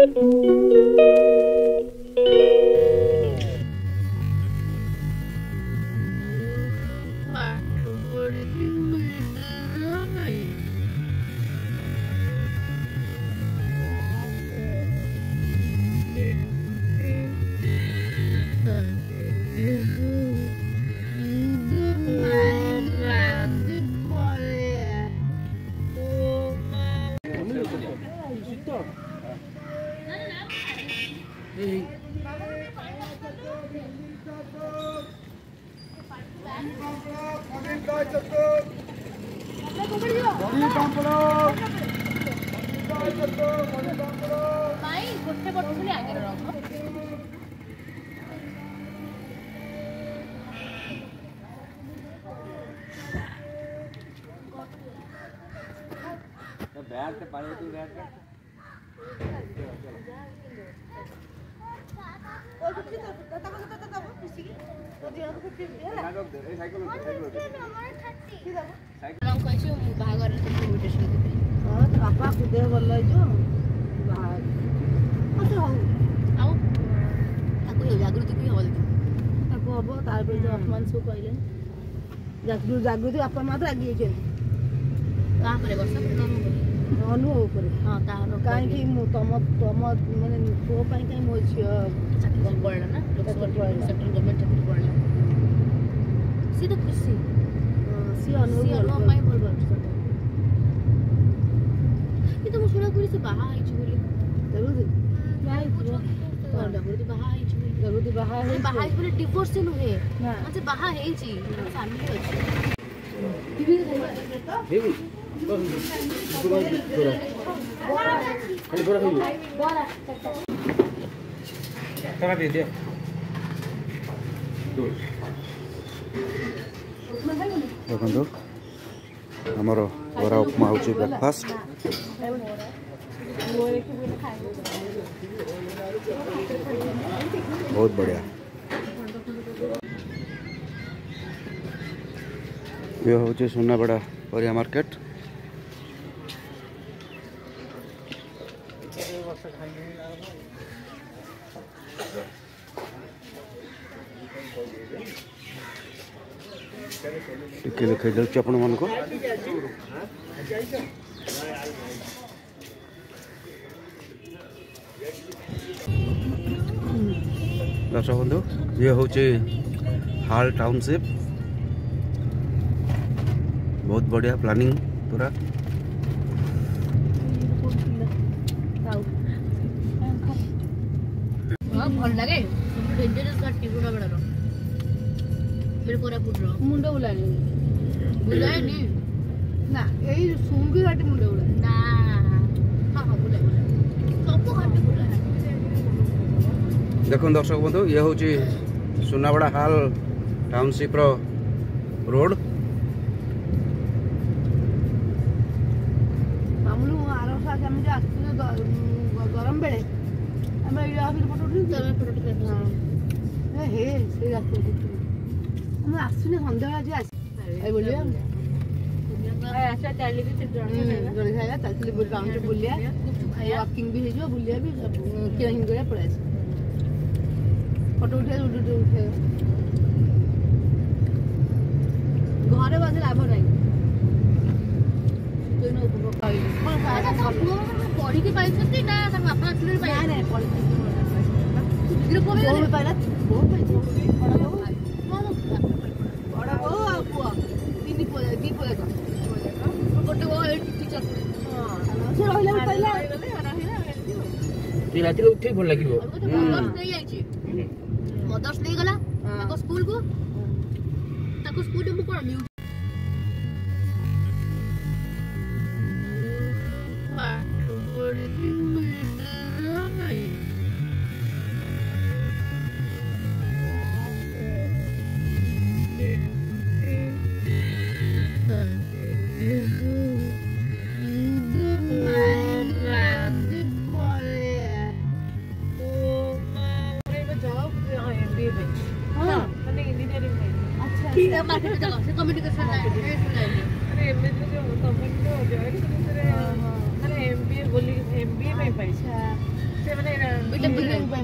बैठ के पानी तू बैठ के बापा को देह भल जागृति भी हम हम तार अपमान सब कहले जागृति बापा माँ तो आगे अनुभव करे हाँ कहीं तुम तुम मैंने पुओ कहीं मो झी पढ़ला ना सेंट्रल गवर्नमेंट चाकरी पढ़ला सी तो खुशी सी अनुभव पाई बोल कि तुम सुना पूरी से बाहा आई छु बोली जरूर नहीं जरूर बाहा आई छु जरूर बाहा है बाहा आई बोले डिवोर्स से नुहे अच्छा बाहा है जी फैमिली अछि टीवी देवी देखो आमर बरा उपमा हूँ ब्रेकफास्ट बहुत बढ़िया ये हूँ सुनाबेड़ा परिया मार्केट टिके लिखाई जाऊँ आपण मान को दर्शक बंधु ये हूँ हाल टाउनशिप बहुत बढ़िया प्लानिंग पूरा भल लगे डेंजरस घाटी गुड़ा बड़ा मेरे कोरापुट रो मुंडा बुलानी बुलानी ना यही सुंगी घाटी मुंडा बुला ना हां हां बुला सब घाटी बुला देखो दर्शक बंधु ये हूँ सुनाबेड़ा हाल टाउनशिप रो रोड मामूलू आरो सा हम जे आसु गरम बेले हम ये आफिर फोटो उठी तमे फोटो उठी हां हे से रास्ते हम आसुने संध्या आज आस आई बोलिया आशा चली भी से जण खाया चलली बुल राउंड बुलिया वॉकिंग भी हेजो बुलिया भी के हिन गया पड़े फोटो उठे घरे बजे लाभ नहीं कोइनो उपभोग पाई पढ़ी के पाई छथि ना त बापा असले पाई ना पढ़ी ग्रुप में पाइला बहुत पाई बड़ा हो पुआ तीन पुआ गोटे वो टीचर से रहिला पाइला ती राती उठे भल लागिबो मदर्स नहीं आइछि मदर्स नहीं गला ताको स्कूल को मु कोन म्यूट कम्युनिकेशन अरे एमबीए जो कमेंट हो जाए कि तेरे अरे एमबीए बोली एमबीए में पैसा ବୁଲିବାକୁ